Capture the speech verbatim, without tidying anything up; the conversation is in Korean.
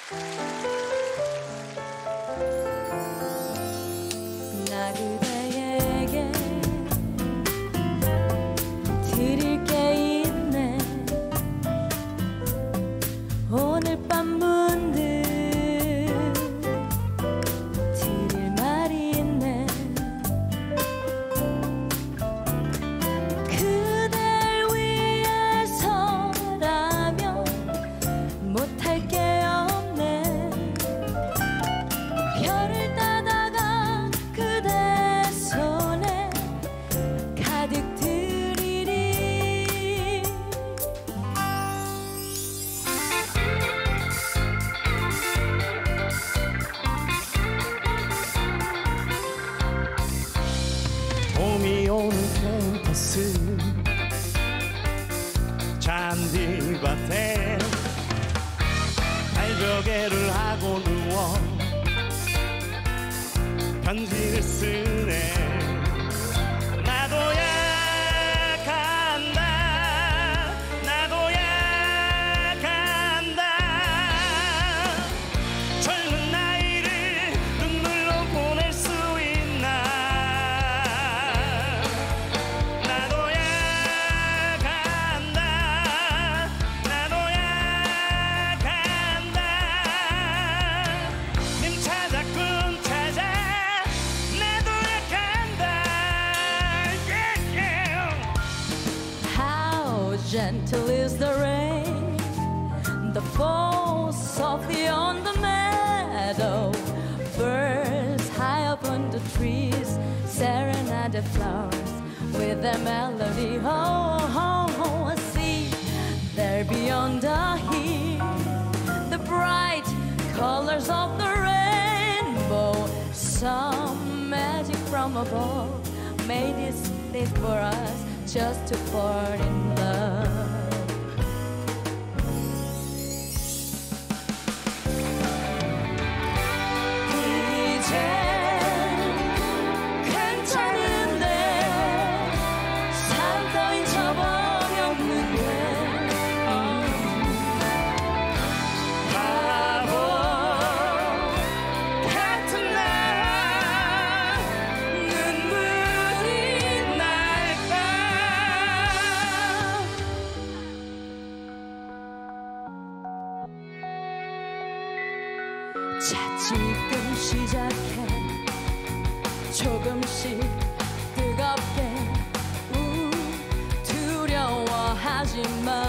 나 그대에게 드릴 게 있네. 오늘 밤 문득 드릴 말이 있네. 그댈 위해서라면 못할 게 없네. 별을 따다가 그대 손에 가득 드리리. 봄이 오는 캠퍼스 잔디밭에 발베개를 하고 누워 편지를 쓰네. 나도야 간다, 나도야 간다. 젊은 나이를 눈물로 보낼 수 있나. 나도야 간다, 나도야 간다. 님 찾아 꿈 찾아 나도야 간다. Yeah, yeah. How gentle is the rain that falls softly on the meadow. Birds high up on the trees serenade the flowers with their melody. Oh, oh, oh, I see there beyond the hill the bright colors of the rainbow. Some magic from above made this day for us just to fall in love. 이제 괜찮은데 사람 따윈 저버렸는데 바보 같은 나 눈물이 날까. 자, 지금 시작해. 조금씩 뜨겁게. 우, 두려워하지 마.